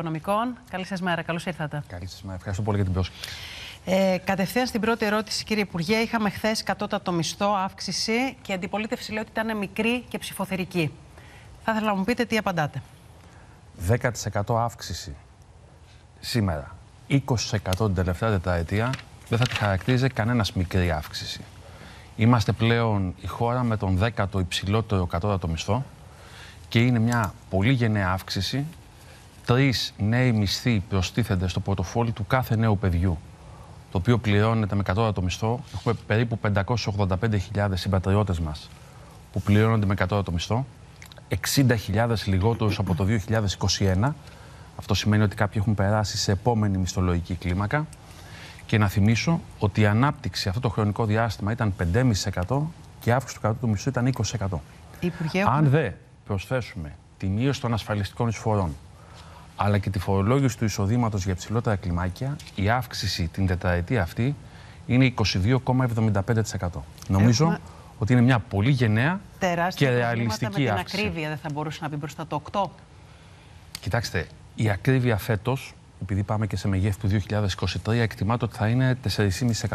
Οικονομικών. Καλή σας μέρα, καλώς ήρθατε. Καλή σας μέρα, ευχαριστώ πολύ για την πρόσκληση. Κατευθείαν στην πρώτη ερώτηση, κύριε Υπουργέ, είχαμε χθες κατώτατο μισθό αύξηση και η αντιπολίτευση λέει ότι ήταν μικρή και ψηφοθερική. Θα ήθελα να μου πείτε τι απαντάτε. 10% αύξηση σήμερα, 20% την τελευταία τετραετία, δεν θα τη χαρακτήριζε κανένας μικρή αύξηση. Είμαστε πλέον η χώρα με τον 10ο υψηλότερο κατώτατο μισθό και είναι μια πολύ γενναία αύξηση. 3 νέοι μισθοί προστίθενται στο πορτοφόλι του κάθε νέου παιδιού, το οποίο πληρώνεται με κατώτατο μισθό. Έχουμε περίπου 585.000 συμπατριώτες μας που πληρώνονται με κατώτατο μισθό, 60.000 λιγότερους από το 2021. Αυτό σημαίνει ότι κάποιοι έχουν περάσει σε επόμενη μισθολογική κλίμακα. Και να θυμίσω ότι η ανάπτυξη αυτό το χρονικό διάστημα ήταν 5,5% και η αύξηση του κατώτατου μισθού ήταν 20%. Αν δεν προσθέσουμε τη μείωση των ασφαλιστικών εισφορών, αλλά και τη φορολόγηση του εισοδήματος για υψηλότερα κλιμάκια, η αύξηση την τετραετία αυτή είναι 22,75%. Νομίζω ότι είναι μια πολύ γενναία και ρεαλιστική αύξηση. Με την ακρίβεια δεν θα μπορούσε να μπει μπροστά το 8%. Κοιτάξτε, η ακρίβεια φέτος, επειδή πάμε και σε μεγέθη του 2023, εκτιμάται ότι θα είναι 4,5%.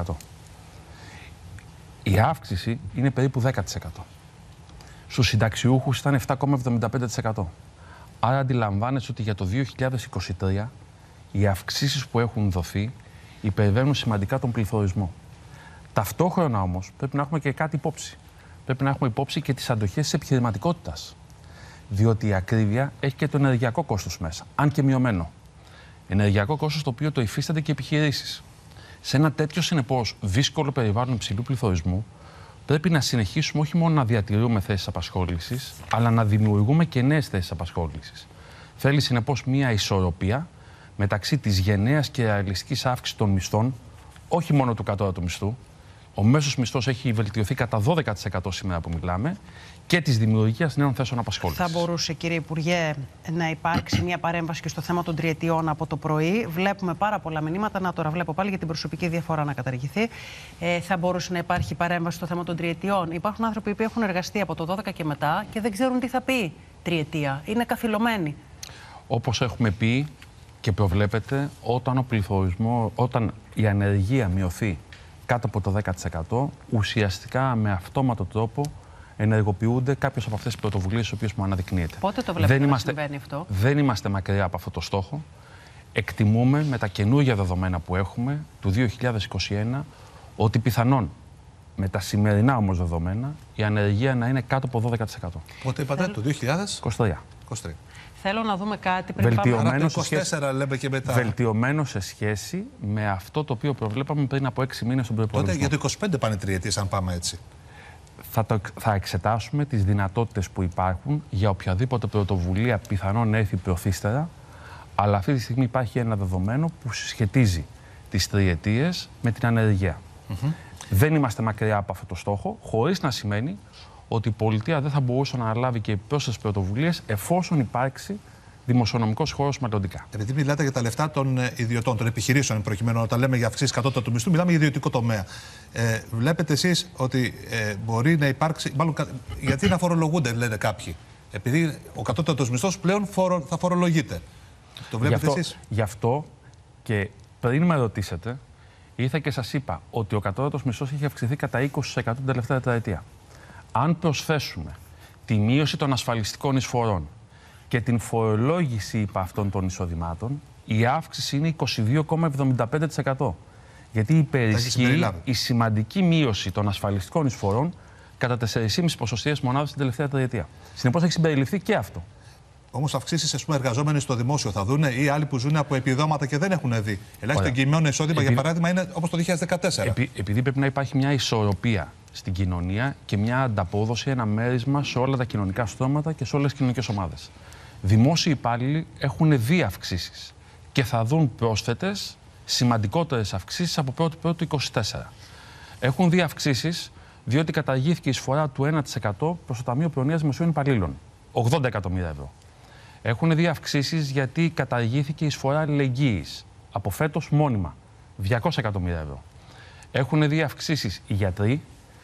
Η αύξηση είναι περίπου 10%. Στους συνταξιούχους ήταν 7,75%. Άρα αντιλαμβάνεσαι ότι για το 2023 οι αυξήσεις που έχουν δοθεί υπερβαίνουν σημαντικά τον πληθωρισμό. Ταυτόχρονα όμως πρέπει να έχουμε και κάτι υπόψη. Πρέπει να έχουμε υπόψη και τις αντοχές της επιχειρηματικότητας. Διότι η ακρίβεια έχει και το ενεργειακό κόστος μέσα, αν και μειωμένο. Ενεργειακό κόστος το οποίο το υφίστανται και επιχειρήσεις. Σε ένα τέτοιο συνεπώς δύσκολο περιβάλλον υψηλού πληθωρισμού, πρέπει να συνεχίσουμε όχι μόνο να διατηρούμε θέσεις απασχόλησης, αλλά να δημιουργούμε και νέες θέσεις απασχόλησης. Θέλει συνεπώς μία ισορροπία μεταξύ της γενναίας και ρεαλιστικής αύξησης των μισθών, όχι μόνο του κατώτατου μισθού. Ο μέσος μισθός έχει βελτιωθεί κατά 12% σήμερα που μιλάμε, και της δημιουργίας νέων θέσεων απασχόλησης. Θα μπορούσε, κύριε Υπουργέ, να υπάρξει μια παρέμβαση και στο θέμα των τριετιών από το πρωί? Βλέπουμε πάρα πολλά μηνύματα. Να, τώρα βλέπω πάλι για την προσωπική διαφορά να καταργηθεί. Θα μπορούσε να υπάρχει παρέμβαση στο θέμα των τριετιών? Υπάρχουν άνθρωποι που έχουν εργαστεί από το 12 και μετά και δεν ξέρουν τι θα πει τριετία. Είναι καθυλωμένοι. Όπως έχουμε πει και προβλέπετε, όταν η ανεργία μειωθεί κάτω από το 10%, ουσιαστικά με αυτόματο τρόπο ενεργοποιούνται κάποιες από αυτές τις πρωτοβουλίες τις οποίες μου αναδεικνύεται. Πότε το βλέπετε να συμβαίνει αυτό? Δεν είμαστε μακριά από αυτό το στόχο. Εκτιμούμε με τα καινούργια δεδομένα που έχουμε του 2021 ότι πιθανόν με τα σημερινά όμως δεδομένα η ανεργία να είναι κάτω από 12%. Πότε είπατε, το 2023? Θέλω να δούμε κάτι βελτιωμένο σε σχέση με αυτό το οποίο προβλέπαμε πριν από 6 μήνες στον προϋπολογισμό. Τότε για το 25 πάνε τριετίες, αν πάμε έτσι. Θα εξετάσουμε τις δυνατότητες που υπάρχουν για οποιαδήποτε πρωτοβουλία πιθανόν έρθει προθύστερα, αλλά αυτή τη στιγμή υπάρχει ένα δεδομένο που συσχετίζει τις τριετίες με την ανεργία. Δεν είμαστε μακριά από αυτό το στόχο, χωρίς να σημαίνει ότι η πολιτεία δεν θα μπορούσε να αναλάβει και πρόσθετες πρωτοβουλίες εφόσον υπάρξει δημοσιονομικός χώρος μελλοντικά. Επειδή μιλάτε για τα λεφτά των ιδιωτών, των επιχειρήσεων, προκειμένου όταν λέμε για αυξήσεις κατώτατου μισθού, μιλάμε για ιδιωτικό τομέα. Βλέπετε εσείς ότι μπορεί να υπάρξει. Μάλλον, γιατί να φορολογούνται, λένε κάποιοι? Επειδή ο κατώτατος μισθός πλέον θα φορολογείται. Το βλέπετε εσείς? Γι' αυτό και πριν με ρωτήσετε, ήρθα και σας είπα ότι ο κατώτατος μισθός έχει αυξηθεί κατά 20% την τελευταία τετραετία. Αν προσθέσουμε τη μείωση των ασφαλιστικών εισφορών και την φορολόγηση υπ' αυτών των εισοδημάτων, η αύξηση είναι 22,75%. Γιατί υπερισχύει η σημαντική μείωση των ασφαλιστικών εισφορών κατά 4,5 ποσοστιαίες μονάδες την τελευταία τριετία. Συνεπώς έχει συμπεριληφθεί και αυτό. Όμως αυξήσεις, εργαζόμενοι στο δημόσιο θα δούνε, ή άλλοι που ζουν από επιδόματα και δεν έχουν δει? Ελάχιστο εγγυημένο εισόδημα, για παράδειγμα, είναι όπως το 2014. Επειδή πρέπει να υπάρχει μια ισορροπία στην κοινωνία και μια ανταπόδοση, ένα μέρισμα σε όλα τα κοινωνικά στρώματα και σε όλες τις κοινωνικές ομάδες. Δημόσιοι υπάλληλοι έχουν δει αυξήσεις και θα δουν πρόσθετες σημαντικότερες αυξήσεις από 1η του 2024. Έχουν δει αυξήσεις διότι καταργήθηκε η εισφορά του 1% προς το Ταμείο Προνοίας Δημοσίων Υπαλλήλων, 80 εκατομμύρια ευρώ. Έχουν δει αυξήσεις γιατί καταργήθηκε η εισφορά αλληλεγγύης, από φέτος μόνιμα, 200 εκατομμύρια ευρώ. Έχουν δει αυξήσεις οι γιατροί,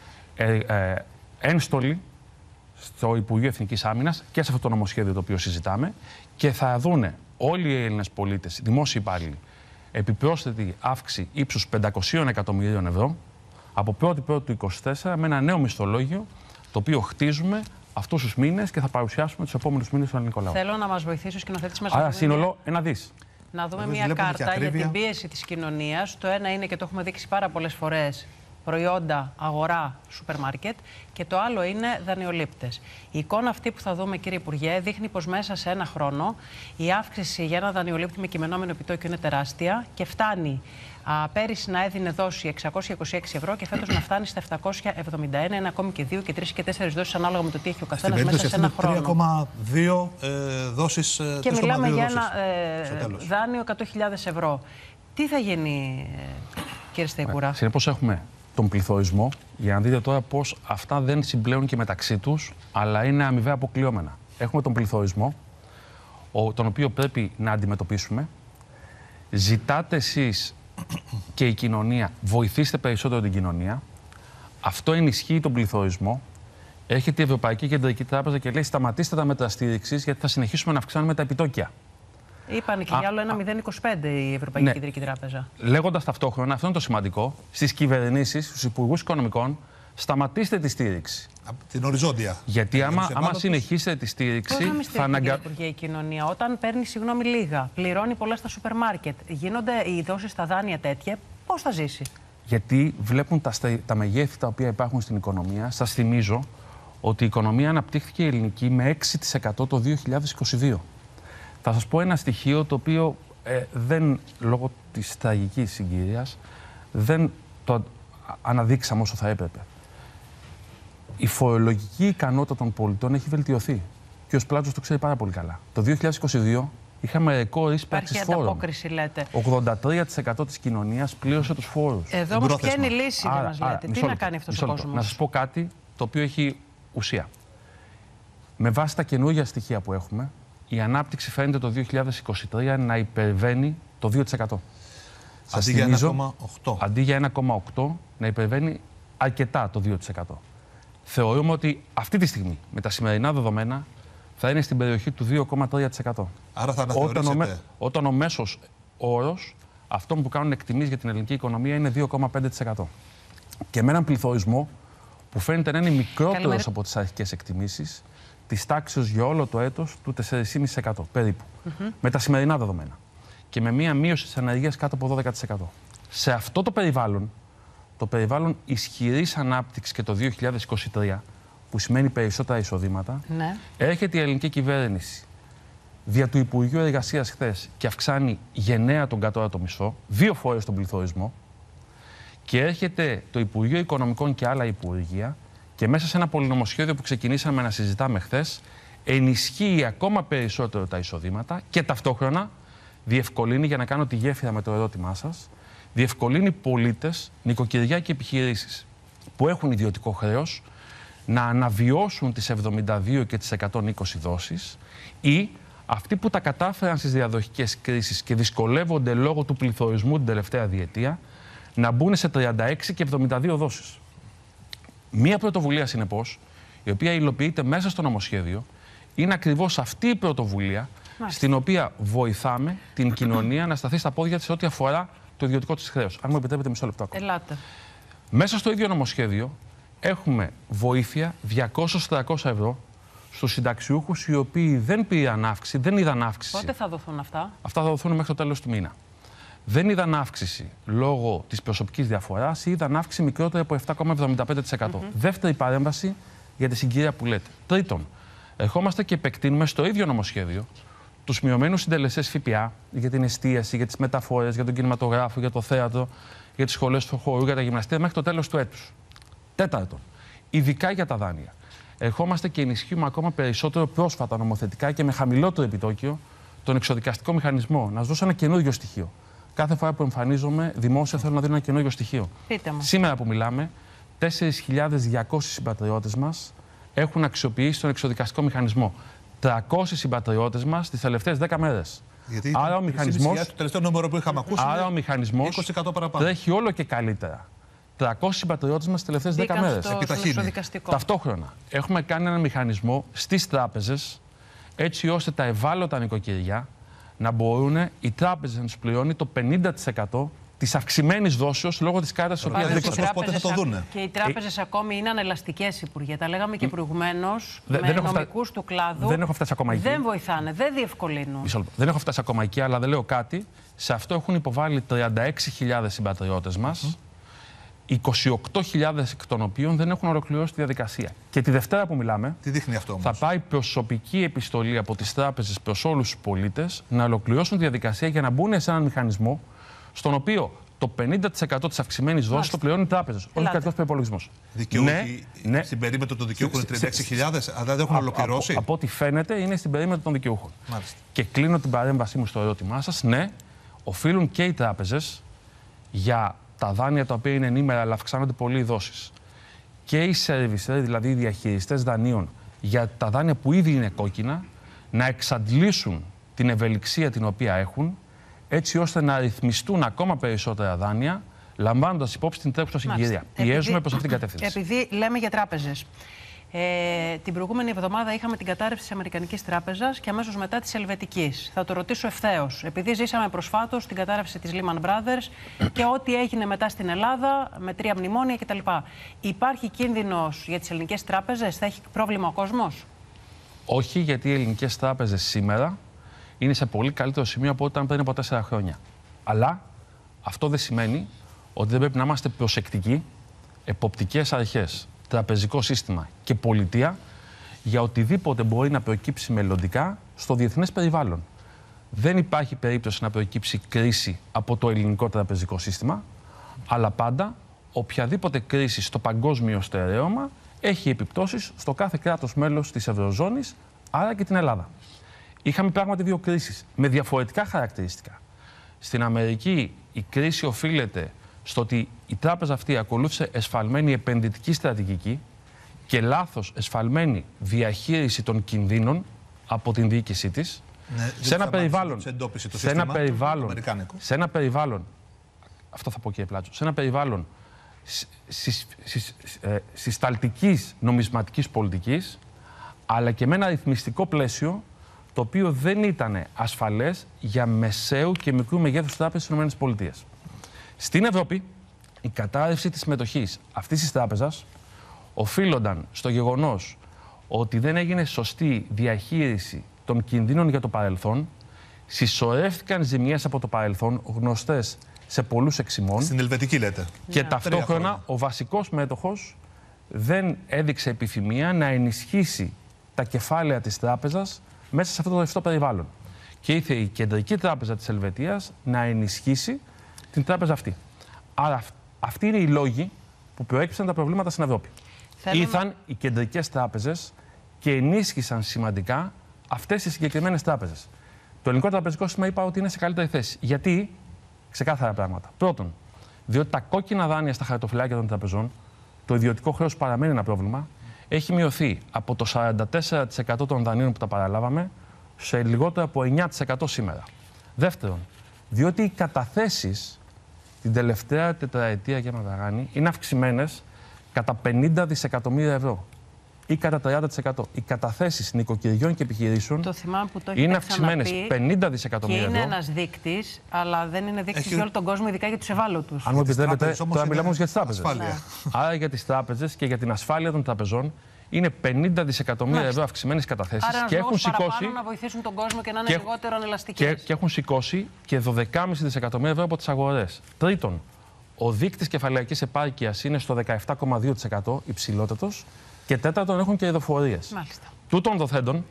ένστολοι στο Υπουργείο Εθνικής Άμυνας και σε αυτό το νομοσχέδιο το οποίο συζητάμε, και θα δούνε όλοι οι Έλληνες πολίτες, δημόσιοι υπάλληλοι, επιπρόσθετη αύξηση ύψους 500 εκατομμυρίων ευρώ από 1η του 2024 με ένα νέο μισθολόγιο, το οποίο χτίζουμε αυτούς τους μήνες και θα παρουσιάσουμε τους επόμενους μήνες στον ελληνικό λαό. Θέλω να μας βοηθήσει ο σκηνοθέτης μας. Άρα, σύνολο 1 δις. Να δούμε μια κάρτα για την πίεση της κοινωνίας. Το ένα είναι, και το έχουμε δείξει πάρα πολλές φορές, προϊόντα, αγορά, σούπερ μάρκετ, και το άλλο είναι δανειολήπτες. Η εικόνα αυτή που θα δούμε, κύριε Υπουργέ, δείχνει πως μέσα σε ένα χρόνο η αύξηση για ένα δανειολήπτη με κειμενόμενο επιτόκιο είναι τεράστια και φτάνει πέρυσι να έδινε δόση 626 ευρώ και φέτος να φτάνει στα 771, είναι ακόμη και 2 και 3 και 4 δόσεις ανάλογα με το τι έχει ο καθένας μέσα σε ένα χρόνο. 3,2 δόσεις. Και μιλάμε για ένα δάνειο 100.000 ευρώ. Τι θα γίνει, κύριε Σταϊκούρα? Συνεπώς έχουμε τον πληθωρισμό, για να δείτε τώρα πώς αυτά δεν συμπλέουν και μεταξύ τους, αλλά είναι αμοιβαία αποκλειόμενα. Έχουμε τον πληθωρισμό, τον οποίο πρέπει να αντιμετωπίσουμε. Ζητάτε εσείς και η κοινωνία, βοηθήστε περισσότερο την κοινωνία. Αυτό ενισχύει τον πληθωρισμό. Έρχεται η Ευρωπαϊκή Κεντρική Τράπεζα και λέει: σταματήστε τα μέτρα στήριξης, γιατί θα συνεχίσουμε να αυξάνουμε τα επιτόκια. Είπαν και για άλλο ένα 0,25 η Ευρωπαϊκή Κεντρική Τράπεζα. Λέγοντας ταυτόχρονα, αυτό είναι το σημαντικό, στις κυβερνήσεις, στους υπουργούς οικονομικών, σταματήστε τη στήριξη. Την οριζόντια. Γιατί άμα συνεχίσετε τη στήριξη, θα αναγκαστεί η κοινωνία. Όταν παίρνει, λίγα, πληρώνει πολλά στα σούπερ μάρκετ, γίνονται οι δόσεις στα δάνεια τέτοια, πώς θα ζήσει? Γιατί βλέπουν τα μεγέθη τα οποία υπάρχουν στην οικονομία. Σας θυμίζω ότι η οικονομία αναπτύχθηκε η ελληνική με 6% το 2022. Θα σας πω ένα στοιχείο το οποίο λόγω της τραγικής συγκυρίας δεν το αναδείξαμε όσο θα έπρεπε. Η φορολογική ικανότητα των πολιτών έχει βελτιωθεί. Και ο Πλάτσος το ξέρει πάρα πολύ καλά. Το 2022 είχαμε ρεκόρ εισπράξης φόρων. Ανταπόκριση, λέτε. 83% της κοινωνίας πλήρωσε τους φόρους. Εδώ όμως ποια είναι η λύση, δεν μας λέτε? Τι να κάνει αυτός ο κόσμος? Να σας πω κάτι το οποίο έχει ουσία. Με βάση τα καινούργια στοιχεία που έχουμε, η ανάπτυξη φαίνεται το 2023 να υπερβαίνει το 2%. Αντί για 1,8. Αντί για 1,8 να υπερβαίνει αρκετά το 2%. Θεωρούμε ότι αυτή τη στιγμή, με τα σημερινά δεδομένα, θα είναι στην περιοχή του 2,3%. Άρα θα αναθεωρήσετε. Όταν ο μέσος όρος αυτών που κάνουν εκτιμήσεις για την ελληνική οικονομία είναι 2,5%. Και με έναν πληθωρισμό που φαίνεται να είναι μικρότερος από τις αρχικές εκτιμήσεις, της τάξης για όλο το έτος του 4,5% περίπου. Με τα σημερινά δεδομένα. Και με μία μείωση της ανεργίας κάτω από 12%. Σε αυτό το περιβάλλον ισχυρής ανάπτυξης και το 2023, που σημαίνει περισσότερα εισοδήματα, έρχεται η ελληνική κυβέρνηση δια του Υπουργείου Εργασίας χθες και αυξάνει γενναία τον κατώτατο μισθό, 2 φορές τον πληθωρισμό, και έρχεται το Υπουργείο Οικονομικών και άλλα υπουργεία και μέσα σε ένα πολυνομοσχέδιο που ξεκινήσαμε να συζητάμε χθες, ενισχύει ακόμα περισσότερο τα εισοδήματα και ταυτόχρονα διευκολύνει, για να κάνω τη γέφυρα με το ερώτημά σας, διευκολύνει πολίτες, νοικοκυριά και επιχειρήσεις που έχουν ιδιωτικό χρέος να αναβιώσουν τις 72 και τις 120 δόσεις, ή αυτοί που τα κατάφεραν στις διαδοχικές κρίσεις και δυσκολεύονται λόγω του πληθωρισμού την τελευταία διετία να μπουν σε 36 και 72 δόσεις. Μία πρωτοβουλία, συνεπώς, η οποία υλοποιείται μέσα στο νομοσχέδιο, είναι ακριβώς αυτή η πρωτοβουλία στην οποία βοηθάμε την κοινωνία να σταθεί στα πόδια της ό,τι αφορά το ιδιωτικό της χρέος. Αν μου επιτρέπετε, μισό λεπτό ακόμα. Ελάτε. Μέσα στο ίδιο νομοσχέδιο έχουμε βοήθεια 200-300 ευρώ στους συνταξιούχους οι οποίοι δεν πήραν αύξηση, δεν είδαν αύξηση. Πότε θα δοθούν αυτά? Αυτά θα δοθούν μέχρι το τέλος του μήνα. Δεν είδαν αύξηση λόγω της προσωπικής διαφοράς ή είδαν αύξηση μικρότερη από 7,75%. Δεύτερη παρέμβαση για τη συγκυρία που λέτε. Τρίτον, ερχόμαστε και επεκτείνουμε στο ίδιο νομοσχέδιο τους μειωμένους συντελεστές ΦΠΑ για την εστίαση, για τις μεταφορές, για τον κινηματογράφο, για το θέατρο, για τις σχολές του χώρου, για τα γυμναστήρια μέχρι το τέλος του έτους. Τέταρτον, ειδικά για τα δάνεια. Ερχόμαστε και ενισχύουμε ακόμα περισσότερο πρόσφατα νομοθετικά και με χαμηλότερο επιτόκιο τον εξοδικαστικό μηχανισμό. Να σας δώσω ένα καινούριο στοιχείο. Κάθε φορά που εμφανίζομαι δημόσια θέλω να δίνω ένα καινούριο στοιχείο. Σήμερα που μιλάμε, 4.200 συμπατριώτες μας έχουν αξιοποιήσει τον εξοδικαστικό μηχανισμό. 300 συμπατριώτες μας τις τελευταίες 10 μέρες. Γιατί άρα ο μηχανισμός τρέχει όλο και καλύτερα. 300 συμπατριώτες μας τις τελευταίες 10 μέρες. Ταυτόχρονα έχουμε κάνει έναν μηχανισμό στις τράπεζες, έτσι ώστε τα ευάλωτα νοικοκυριά να μπορούν οι τράπεζες να τους πληρώνει το 50% της αυξημένης δόσεως λόγω της κάρτας της οποίας δείξανε. Πότε θα το δούνε. Και οι τράπεζες ακόμη είναι ανελαστικές, Υπουργέ. Τα λέγαμε και προηγουμένως. Με νομικούς του κλάδου. Δεν έχω φτάσει ακόμα εκεί. Δεν βοηθάνε, δεν διευκολύνουν. Δεν έχω φτάσει ακόμα εκεί, αλλά δεν λέω κάτι. Σε αυτό έχουν υποβάλει 36.000 συμπατριώτες μας. 28.000 εκ των οποίων δεν έχουν ολοκληρώσει τη διαδικασία. Και τη Δευτέρα που μιλάμε, τι δείχνει αυτό όμως? Θα πάει προσωπική επιστολή από τις τράπεζες προς όλους τους πολίτες να ολοκληρώσουν τη διαδικασία για να μπουν σε έναν μηχανισμό στον οποίο το 50% της αυξημένης δόσης το πληρώνουν οι τράπεζες, όχι ο κρατικός προϋπολογισμός. Δικαιούχοι στην περίμετρο των δικαιούχων είναι 36.000, αλλά δεν έχουν ολοκληρώσει. Από ό,τι φαίνεται είναι στην περίμετρο των δικαιούχων. Μάλιστα. Και κλείνω την παρέμβασή μου στο ερώτημά σας. Ναι, οφείλουν και οι τράπεζες για τα δάνεια τα οποία είναι ενήμερα αλλά αυξάνονται πολύ οι δόσεις. Και οι servicer, δηλαδή οι διαχειριστές δανείων, για τα δάνεια που ήδη είναι κόκκινα, να εξαντλήσουν την ευελιξία την οποία έχουν, έτσι ώστε να ρυθμιστούν ακόμα περισσότερα δάνεια, λαμβάνοντας υπόψη την τρέχουσα συγκυρία. Πιέζουμε προς αυτήν την κατεύθυνση. Επειδή λέμε για τράπεζες. Την προηγούμενη εβδομάδα είχαμε την κατάρρευση της Αμερικανικής Τράπεζας και αμέσως μετά της Ελβετικής. Θα το ρωτήσω ευθέως. Επειδή ζήσαμε προσφάτως την κατάρρευση της Lehman Brothers και ό,τι έγινε μετά στην Ελλάδα με 3 μνημόνια κτλ. Υπάρχει κίνδυνος για τις ελληνικές τράπεζες? Θα έχει πρόβλημα ο κόσμος? Όχι, γιατί οι ελληνικές τράπεζες σήμερα είναι σε πολύ καλύτερο σημείο από ό,τι ήταν πριν από 4 χρόνια. Αλλά αυτό δεν σημαίνει ότι δεν πρέπει να είμαστε προσεκτικοί, εποπτικές αρχές, τραπεζικό σύστημα και πολιτεία για οτιδήποτε μπορεί να προκύψει μελλοντικά στο διεθνές περιβάλλον. Δεν υπάρχει περίπτωση να προκύψει κρίση από το ελληνικό τραπεζικό σύστημα, αλλά πάντα οποιαδήποτε κρίση στο παγκόσμιο στερέωμα έχει επιπτώσεις στο κάθε κράτος μέλος της Ευρωζώνης, άρα και την Ελλάδα. Είχαμε πράγματι 2 κρίσεις με διαφορετικά χαρακτηριστικά. Στην Αμερική η κρίση οφείλεται στο ότι η τράπεζα αυτή ακολούθησε εσφαλμένη επενδυτική στρατηγική και λάθος εσφαλμένη διαχείριση των κινδύνων από την διοίκησή της. Ναι, σε ένα περιβάλλον, αυτό θα πω κύριε Πλάτσο, σε ένα περιβάλλον συσταλτικής νομισματικής πολιτικής, αλλά και με ένα ρυθμιστικό πλαίσιο το οποίο δεν ήταν ασφαλές για μεσαίου και μικρού μεγέθους τράπεζες στις ΗΠΑ. Στην Ευρώπη, η κατάρρευση της συμμετοχής αυτής της τράπεζας οφείλονταν στο γεγονός ότι δεν έγινε σωστή διαχείριση των κινδύνων για το παρελθόν, συσσωρεύτηκαν ζημιές από το παρελθόν, γνωστές σε πολλούς εξημών. Στην Ελβετική λέτε. Και ταυτόχρονα ο βασικός μέτοχος δεν έδειξε επιθυμία να ενισχύσει τα κεφάλαια της τράπεζας μέσα σε αυτό το ρευστό περιβάλλον. Και ήρθε η Κεντρική Τράπεζα της Ελβετίας να ενισχύσει την τράπεζα αυτή. Άρα αυτοί είναι οι λόγοι που προέκυψαν τα προβλήματα στην Ευρώπη. Ήρθαν οι κεντρικές τράπεζες και ενίσχυσαν σημαντικά αυτές τις συγκεκριμένες τράπεζες. Το ελληνικό τραπεζικό σύστημα είπα ότι είναι σε καλύτερη θέση. Γιατί? Ξεκάθαρα πράγματα. Πρώτον, διότι τα κόκκινα δάνεια στα χαρτοφυλάκια των τραπεζών, το ιδιωτικό χρέος παραμένει ένα πρόβλημα, έχει μειωθεί από το 44% των δανείων που τα παραλάβαμε σε λιγότερο από 9% σήμερα. Δεύτερον, διότι οι καταθέσεις την τελευταία τετραετία για Μαδαγάνη είναι αυξημένες κατά 50 δισεκατομμύρια ευρώ ή κατά 30%. Οι καταθέσεις νοικοκυριών και επιχειρήσεων είναι αυξημένες 50 δισεκατομμύρια ευρώ. Και είναι ένας δείκτης, αλλά δεν είναι δείκτης για όλο τον κόσμο, ειδικά για τους ευάλωτους. Αν μου επιτρέπετε, τώρα μιλάμε όμως για τις τράπεζες. Άρα για τις τράπεζες και για την ασφάλεια των τραπεζών είναι 50 δισεκατομμύρια ευρώ αυξημένες καταθέσεις. Άρα και έχουν σηκώσει να βοηθήσουν τον κόσμο και να είναι λιγότερο ανελαστικές. Και έχουν σηκώσει και 12,5 δισεκατομμύρια ευρώ από τις αγορές. Τρίτον, ο δείκτης κεφαλαιακής επάρκειας είναι στο 17,2% υψηλότερος. Και τέταρτον, έχουν και ειδοφορίες. Τούτων δοθέντων,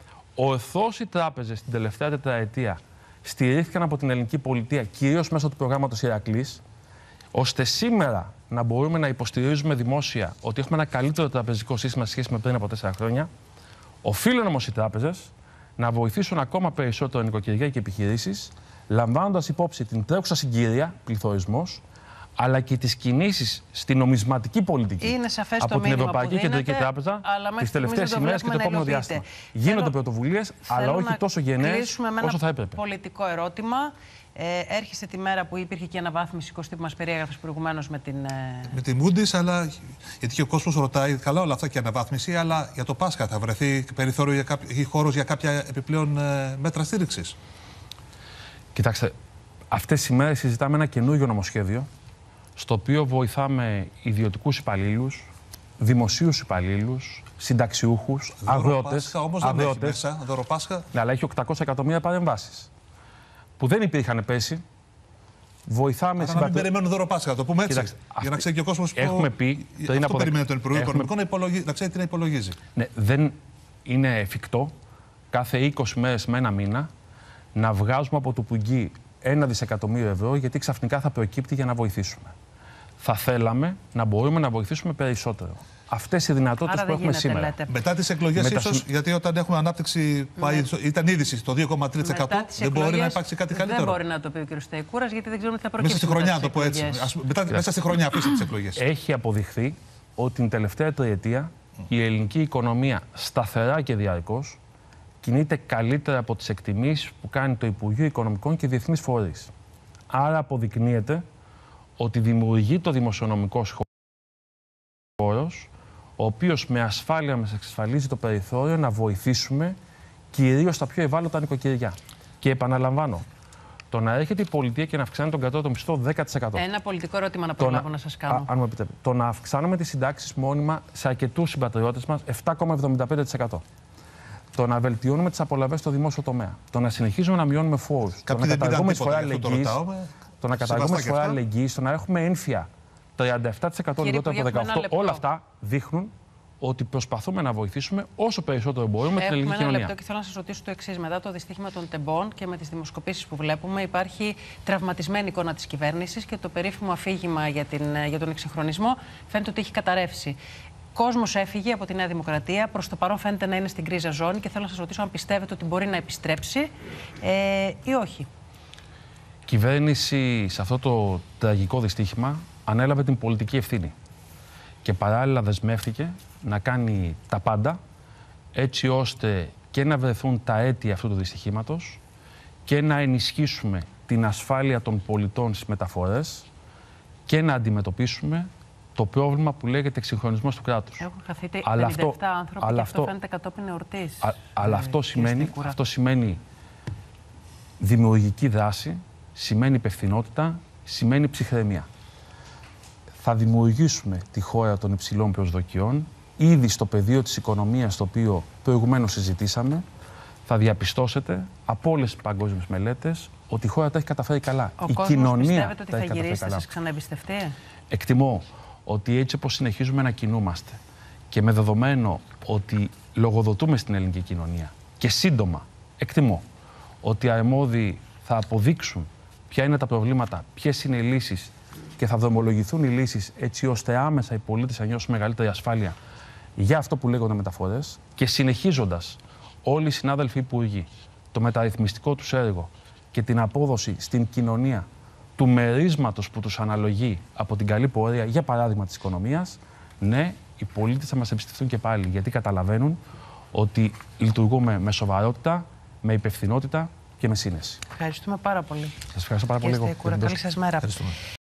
ορθώς οι τράπεζες την τελευταία τετραετία στηρίχθηκαν από την ελληνική πολιτεία, κυρίως μέσω του προγράμματος Ηρακλής, ώστε σήμερα να μπορούμε να υποστηρίζουμε δημόσια ότι έχουμε ένα καλύτερο τραπεζικό σύστημα σε σχέση με πριν από 4 χρόνια. Οφείλουν όμως οι τράπεζες να βοηθήσουν ακόμα περισσότερο νοικοκυριά και επιχειρήσεις, λαμβάνοντας υπόψη την τρέχουσα συγκυρία, πληθωρισμός, αλλά και τις κινήσεις στην νομισματική πολιτική από την Ευρωπαϊκή Κεντρική Τράπεζα τις τελευταίες ημέρες και το επόμενο διάστημα. Γίνονται πρωτοβουλίες, αλλά όχι τόσο γενναίες όσο θα έπρεπε. Πολιτικό ερώτημα. Έρχεστε τη μέρα που υπήρχε και η αναβάθμιση, Κωστή, που μας περιέγραφες προηγουμένως με την. Με τη Moody's, αλλά. Γιατί και ο κόσμος ρωτάει, καλά όλα αυτά και η αναβάθμιση, αλλά για το Πάσχα θα βρεθεί περιθώριο ή χώρος για κάποια επιπλέον μέτρα στήριξης? Κοιτάξτε, αυτές τις ημέρες συζητάμε ένα καινούργιο νομοσχέδιο, στο οποίο βοηθάμε ιδιωτικούς υπαλλήλους, δημοσίους υπαλλήλους, συνταξιούχους, αγρότες. Όμως δεν έχει μέσα, δωροπάσχα. Ναι, αλλά έχει 800 εκατομμύρια παρεμβάσεις που δεν υπήρχαν πέρσι. Βοηθάμε. Να μην περιμένουν δωροπάσχα, το πούμε έτσι. Κοιτάξτε, για να ξέρει και ο κόσμος που. Έχουμε πει. Αυτό περιμένει τον Υπουργό Οικονομικών να ξέρει τι να υπολογίζει. Ναι, δεν είναι εφικτό κάθε 20 μέρες με ένα μήνα να βγάζουμε από το πουγγί 1 δισεκατομμύριο ευρώ, γιατί ξαφνικά θα προκύπτει για να βοηθήσουμε. Θα θέλαμε να μπορούμε να βοηθήσουμε περισσότερο. Αυτές οι δυνατότητες που έχουμε σήμερα. Λέτε. Μετά τις εκλογές, ίσως, γιατί όταν έχουμε ανάπτυξη, ήταν είδηση στο 2,3%, δεν μπορεί να υπάρξει κάτι καλύτερο. Δεν μπορεί να το πει ο κ. Σταϊκούρας, γιατί δεν ξέρουμε τι θα προκύψει. Μέσα στη χρονιά, να το πω έτσι. Μέσα στη χρονιά, αφήστε τις εκλογές. Έχει αποδειχθεί ότι την τελευταία τριετία η ελληνική οικονομία σταθερά και διαρκώς κινείται καλύτερα από τις εκτιμήσεις που κάνει το Υπουργείο Οικονομικών και διεθνείς φορείς. Άρα αποδεικνύεται ότι δημιουργεί το δημοσιονομικός χώρος, ο οποίος με ασφάλεια μας εξασφαλίζει το περιθώριο να βοηθήσουμε κυρίως τα πιο ευάλωτα νοικοκυριά. Και επαναλαμβάνω, το να έρχεται η πολιτεία και να αυξάνει τον κατώτατο μισθό 10%. Ένα πολιτικό ερώτημα να προλάβω να σας κάνω. Αν μου επιτρέπετε. Το να αυξάνουμε τις συντάξεις μόνιμα σε αρκετούς συμπατριώτες μας 7,75%. Το να βελτιώνουμε τις απολαβές στο δημόσιο τομέα. Το να συνεχίζουμε να μειώνουμε φόρους. Το να καταργούμε εισφορά αλληλεγγύης. Το να έχουμε έμφυα 37% λιγότερο από 18%. Όλα αυτά δείχνουν ότι προσπαθούμε να βοηθήσουμε όσο περισσότερο μπορούμε την ελληνική κοινωνία. Ένα λεπτό και θέλω να σας ρωτήσω το εξής. Μετά το δυστύχημα των τεμπών και με τις δημοσκοπήσεις που βλέπουμε, υπάρχει τραυματισμένη εικόνα της κυβέρνησης και το περίφημο αφήγημα για τον εξυγχρονισμό φαίνεται ότι έχει καταρρεύσει. Κόσμος έφυγε από τη Νέα Δημοκρατία. Προς το παρόν φαίνεται να είναι στην γκρίζα ζώνη και θέλω να σας ρωτήσω αν πιστεύετε ότι μπορεί να επιστρέψει ή όχι. Η κυβέρνηση σε αυτό το τραγικό δυστύχημα ανέλαβε την πολιτική ευθύνη και παράλληλα δεσμεύτηκε να κάνει τα πάντα έτσι ώστε και να βρεθούν τα αίτια αυτού του δυστυχήματος και να ενισχύσουμε την ασφάλεια των πολιτών στις μεταφορές και να αντιμετωπίσουμε το πρόβλημα που λέγεται εξυγχρονισμός του κράτους. Έχουν χαθεί 57 άνθρωποι και αυτό φαίνεται κατόπιν εορτής. Αλλά αυτό σημαίνει δημιουργική δράση, σημαίνει υπευθυνότητα, σημαίνει ψυχραιμία. Θα δημιουργήσουμε τη χώρα των υψηλών προσδοκιών. Ήδη στο πεδίο της οικονομίας, το οποίο προηγουμένως συζητήσαμε, θα διαπιστώσετε από όλες τις παγκόσμιες μελέτες ότι η χώρα τα έχει καταφέρει καλά. Η κοινωνία πιστεύετε ότι θα γυρίσει, θα σας ξαναεμπιστευτεί? Εκτιμώ ότι έτσι όπως συνεχίζουμε να κινούμαστε και με δεδομένο ότι λογοδοτούμε στην ελληνική κοινωνία και σύντομα εκτιμώ ότι οι αρμόδιοι θα αποδείξουν ποια είναι τα προβλήματα, ποιες είναι οι λύσεις και θα δρομολογηθούν οι λύσεις έτσι ώστε άμεσα οι πολίτες να νιώσουν μεγαλύτερη ασφάλεια για αυτό που λέγονται μεταφορές και συνεχίζοντας όλοι οι συνάδελφοι υπουργοί το μεταρρυθμιστικό τους έργο και την απόδοση στην κοινωνία του μερίσματος που τους αναλογεί από την καλή πορεία, για παράδειγμα της οικονομίας, ναι, οι πολίτες θα μας εμπιστευτούν και πάλι, γιατί καταλαβαίνουν ότι λειτουργούμε με σοβαρότητα, με υπευθυνότητα και με σύνεση. Ευχαριστούμε πάρα πολύ. Σας ευχαριστώ πάρα πολύ. Καλή σας μέρα.